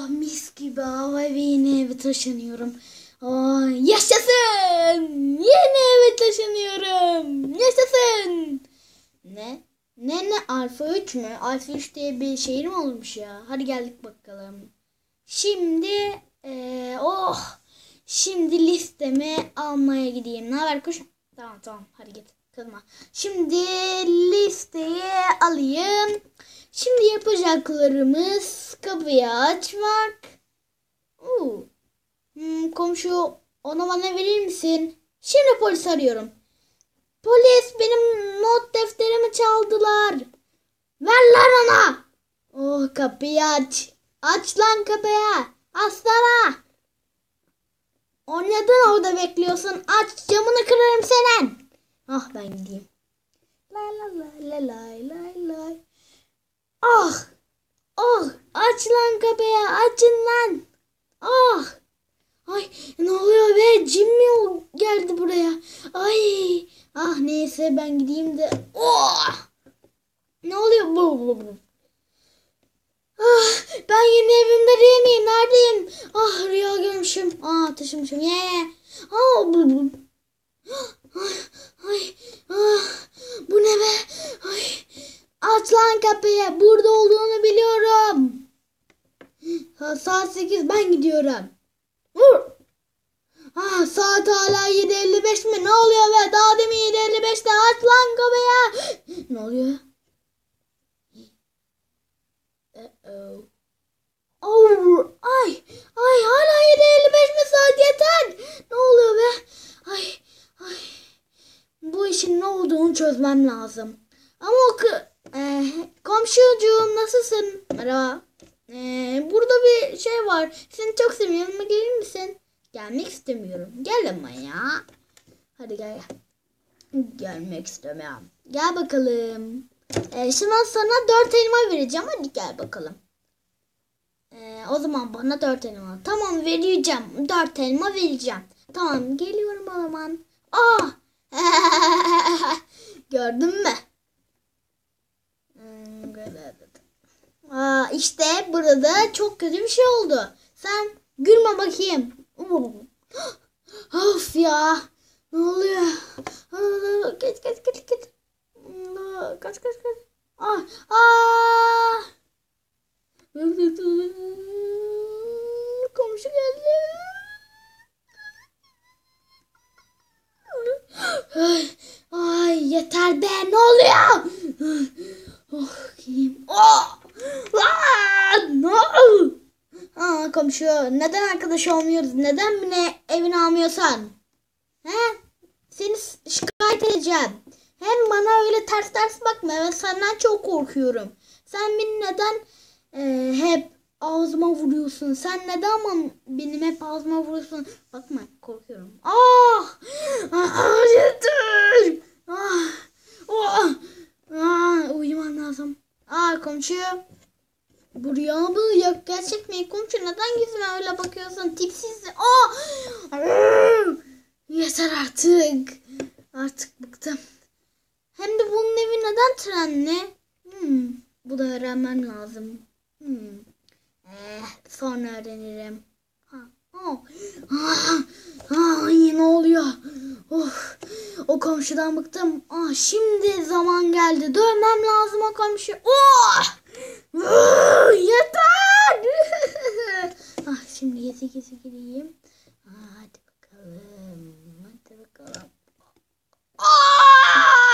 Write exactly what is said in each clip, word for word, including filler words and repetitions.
Oh, mis gibi hava ve yeni eve taşınıyorum. Oh, yaşasın! Yeni eve taşınıyorum. Yaşasın! Ne? Ne ne Alfa üç mü? Alfa üç diye bir şehir mi olmuş ya? Hadi geldik bakalım. Şimdi ee, oh şimdi listemi almaya gideyim. Ne haber kuş? Tamam tamam hadi git. Kızma. Şimdi listeyi alayım. Şimdi yapacaklarımız kapıyı açmak. Oo. Hmm, komşu ona bana verir misin? Şimdi polis arıyorum. Polis benim not defterimi çaldılar. Ver lan ona. Oh kapıyı aç. Aç lan kapıyı. Aslan'a. O neden orada bekliyorsun? Aç camını kırarım senin. Ah ben gideyim. Lay lay lay lay lay lay. Ah. Ah. Aç lan kapıyı. Açın lan. Ah. Ay ne oluyor be? Cin mi geldi buraya? Ay. Ah neyse ben gideyim de. Oh. Ne oluyor bu bu bu? Ah, ben yeni evimde değil miyim? Neredeyim? Ah rüya görmüşüm. Ah taşımışım. Ye. Yeah. Ah bu bu. Ay, ay, ah, bu ne be? Ay. Aç lan kapıyı. Burada olduğunu biliyorum. Ha, saat sekiz ben gidiyorum. Vur. Ah, saat hala yedi elli beş mi? Ne oluyor be? Daha demin yedi elli beşte aç lan kapıyı. Ne oluyor? Uh-oh. Oh, ay, ay hala yedi elli beş mi saat yeter? Ne oluyor be? Ay, ay. Bu işin ne olduğunu çözmem lazım. Ama o kı e, komşucuğum nasılsın? Merhaba. E, burada bir şey var. Seni çok seviyorum ama gelir misin? Gelmek istemiyorum. Gel ama ya. Hadi gel gel. Gelmek istemiyorum. Gel bakalım. E, şimdi sana dört elma vereceğim. Hadi gel bakalım. E, o zaman bana dört elma. Tamam vereceğim. Dört elma vereceğim. Tamam geliyorum o zaman. Ah! Gördün mü? Aa, işte burada çok kötü bir şey oldu. Sen gülme bakayım. Of ya. Ne oluyor? Geç geç geç geç. Kaç kaç kaç. Ah ah. Komşu geldi. Ay, ay yeter be ne oluyor? Oh gideyim. Oh. Lan! No! Aa, komşu neden arkadaş olmuyoruz? Neden beni evine almıyorsan? He? Seni şikayet edeceğim. Hem bana öyle ters ters bakma. Ben senden çok korkuyorum. Sen beni neden e, hep ağzıma vuruyorsun? Sen neden ama benim hep ağzıma vuruyorsun? Bakma korkuyorum. Ah! Ah yeter! Ah! Oh! Ah! Uyumam lazım. Aa komşu. Bu rüya mı? Yok gerçek mi? Komşu neden yüzüme öyle bakıyorsun? Tipsiz. Aa! Yeter artık. Artık bıktım. Hem de bunun evi neden trenli? Hmm, bu da öğrenmem lazım. Hmm. Eh, sonra öğrenirim. Ha, oh. Ah, ah, ne oluyor? Oh, o komşudan bıktım. Ah, şimdi zaman geldi. Dövmem lazım o komşu. Oh! Ah, yeter! Ah, şimdi gezi gezi gideyim. Ah, hadi bakalım. Hadi bakalım. Ah!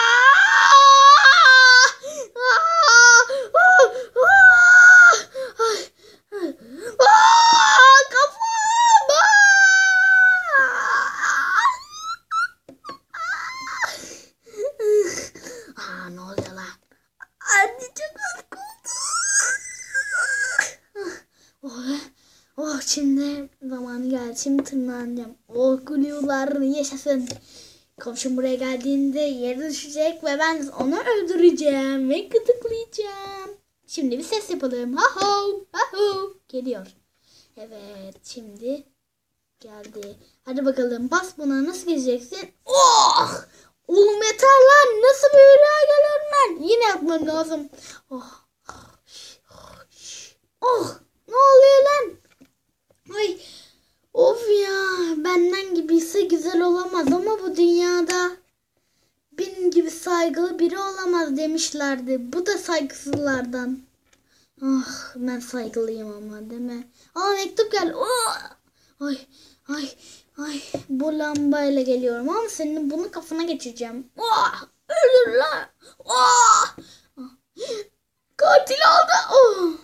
Aa, ne oluyor lan? Anne çok az kaldı. Oh, oh şimdi zamanı geldi. Şimdi tırmanacağım. Oh gülüyorlar yaşasın. Komşum buraya geldiğinde yere düşecek ve ben onu öldüreceğim ve gıdıklayacağım. Şimdi bir ses yapalım. Ha ho, ha ho. Geliyor. Evet şimdi geldi. Hadi bakalım bas buna nasıl gezeceksin? Oh! Oğlum yeter lan. Nasıl bir rüya geliyorum ben? Yine yapmam lazım. Oh. Oh. Ne oluyor lan? saygılı biri olamaz demişlerdi. Bu da saygısızlardan. Ah, ben saygılıyım ama değil mi? Aa, mektup geldi. Oh! Ay ay ay, bu lambayla geliyorum ama senin bunu kafana geçireceğim. Oh! Öldür lan. Oh! Katil oldu. Oh!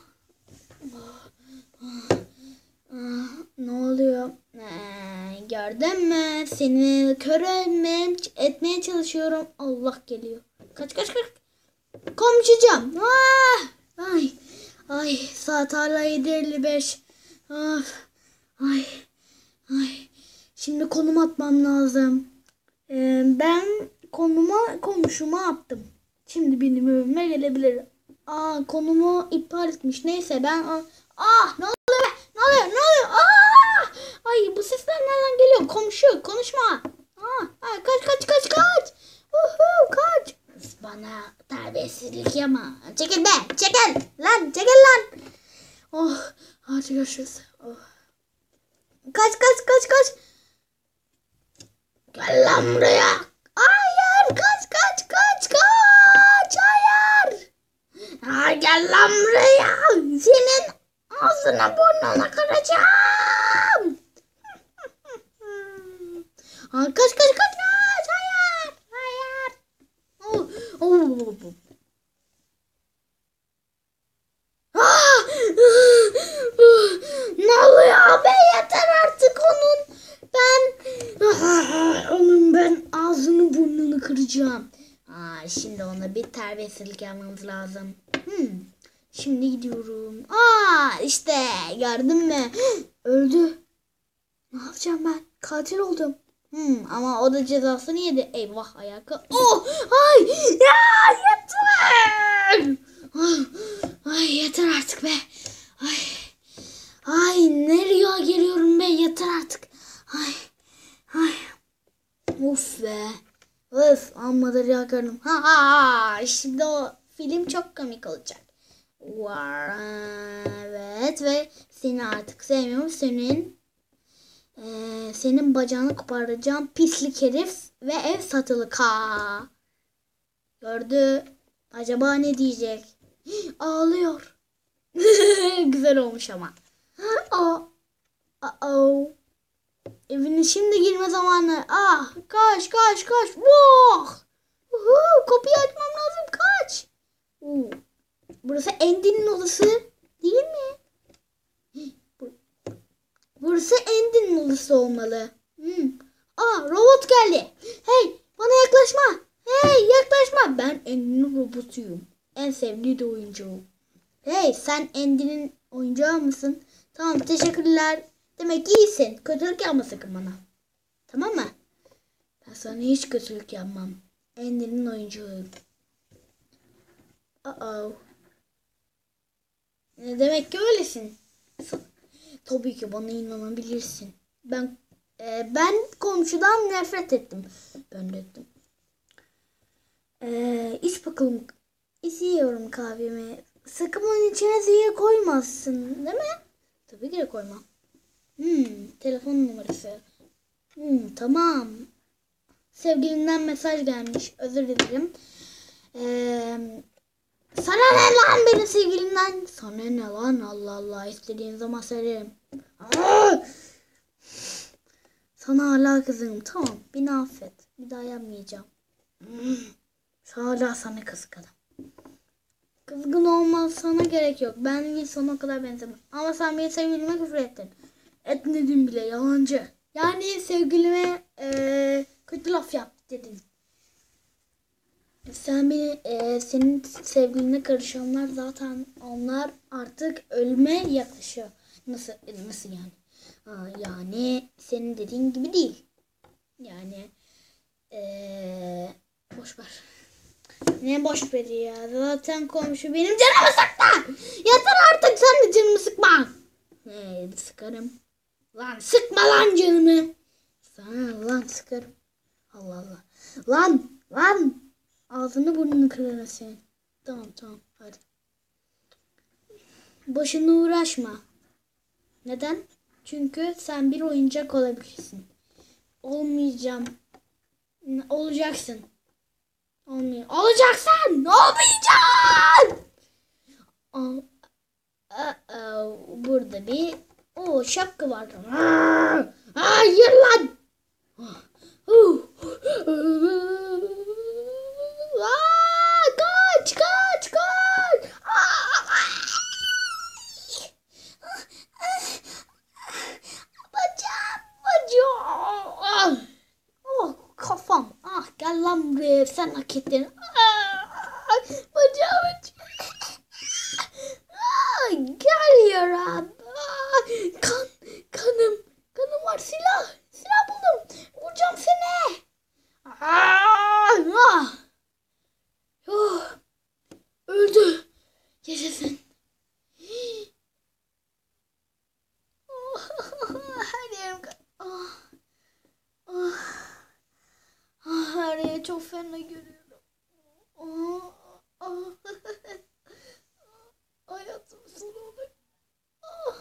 Ah, ne oluyor? Ee, gördün mü? Seni kör etmeye, etmeye çalışıyorum. Allah geliyor. Kaç kaç kaç. Komşucam. Ah! Ay. Ay, saat hala yedi elli beş. Of. Ay. Ay. Şimdi konum atmam lazım. Ee, ben konuma komşuma attım. Şimdi benim evime gelebilir. Aa, konumu iptal etmiş. Neyse ben... Ah, ne oluyor be? Ne oluyor? Ne oluyor? Aa! Ay, bu sesler nereden geliyor? Komşu, konuşma. Aa, ay, kaç kaç kaç kaç. Uhu, kaç. Bana terbiyesizlik yapma. Çekil be, çekil. Lan, çekil lan. Oh, hadi görüşürüz. Oh. Kaç kaç kaç kaç. Gel lan buraya. Hayır, kaç kaç kaç kaç. Hayır. Hayır, gel lan buraya. Senin ağzına burnuna kıracağım. Aa, kaç kaç kaç kaç. Hayır. Hayır. Oh, oh, oh, oh. Ah! Ne oluyor be, yeter artık onun. Ben onun ben ağzını burnunu kıracağım. Aa, şimdi ona bir terbiyesizlik yapmamız lazım. Hmm. Şimdi gidiyorum. Aa, işte gördün mü? Öldü. Ne yapacağım ben? Katil oldum. Hmm, ama o da cezasını yedi. Eyvah, ayakkabı. Oh, ay, ya yeter. Ay, ay yeter artık be. Ay. Ay, ne rüya geliyorum be, yeter artık. Ay. Ay. Of be. Öf, amma da rüya gördüm. Ha ha ha. Şimdi o film çok komik olacak. Var. Evet, ve seni artık sevmiyorum. Senin ee, senin bacağını koparacağım pislik herif ve ev satılık. Ha. Gördü. Acaba ne diyecek? Ağlıyor. Güzel olmuş ama. Aa. Uh-oh. Evine şimdi girme zamanı. Ah, kaç kaç kaç. Wow. Uhu, kapıyı açmam lazım, kaç. Uh. Burası Andy'nin odası değil mi? Burası Andy'nin odası olmalı. Hmm. Aa, robot geldi. Hey, bana yaklaşma. Hey, yaklaşma. Ben Andy'nin robotuyum. En sevdiği de oyuncuğum. Hey, sen Andy'nin oyuncağı mısın? Tamam, teşekkürler. Demek iyisin. Kötülük yapma sakın bana. Tamam mı? Ben sana hiç kötülük yapmam. Andy'nin oyuncağıyım. Uh-oh. Ne demek ki öylesin. Tabii ki bana inanabilirsin. Ben e, ben komşudan nefret ettim. Ben de ettim. E, iç bakalım. İçiyorum kahvemi. Sakın onun içine zehir koymazsın, değil mi? Tabii ki de koymam. Hmm, telefon numarası. Hmm, tamam. Sevgilinden mesaj gelmiş. Özür dilerim. Eee... Sana ne lan benim sevgilimden? Sana ne lan, Allah Allah, istediğin zaman söylerim. Aa! Sana hala kızgınım. Tamam, beni affet. Bir daha yapmayacağım. Hmm. Hala sana kızgınım. Kızgın olmaz, sana gerek yok. Ben bir sana o kadar benzemem. Ama sen benim sevgilime küfür ettin. Etmedin bile, yalancı. Yani sevgilime ee, kötü laf yap dedin. Sen beni, e, senin sevgiline karışanlar zaten, onlar artık ölüme yaklaşıyor. Nasıl nasıl yani? Aa, yani senin dediğin gibi değil. Yani e, boş ver. Ne boş ver ya? Zaten komşu benim canımı sıktı. Yeter artık, sen de canımı sıkma. He, sıkarım. Lan sıkma lan canımı. Sana lan sıkarım. Allah Allah. Lan lan. Ağzını burnunu kırarım senin. Tamam tamam, hadi. Boşuna uğraşma. Neden? Çünkü sen bir oyuncak olabilirsin. Olmayacağım. Olacaksın. Almıyor. Alacaksın. Almayacaksın. Al. Aa, burada bir o şapka var. Hayır lan. Aa, kaç kaç kaç. Bacağım bacağım. Oh kafam. Ah gel lan buraya, sen hak ettin. Ah, bacağım acıyor. Ah, gel ya. Ah, kan kanım kanım var, silah silah buldum. Vuracağım seni. Ah, ah. Oh, öldü. Yaşasın. Her yerim ah, ah, ah, her yeri çok fena görüyorum. Ah, ah. Hayatım sonu olacak. Ah.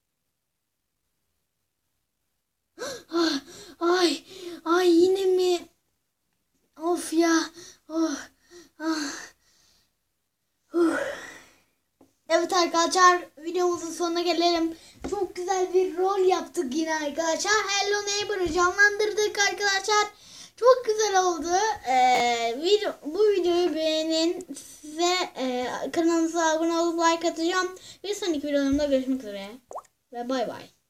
Ah, ay ay yine mi? Of ya. Oh, ah. Huh. Evet arkadaşlar, videomuzun sonuna gelelim. Çok güzel bir rol yaptık yine arkadaşlar. Hello Neighbor'ı canlandırdık arkadaşlar. Çok güzel oldu. Ee, video, bu videoyu beğenin. Size e, kanalımıza abone olup like atacağım. Bir sonraki videolarımda görüşmek üzere. Ve bay bay.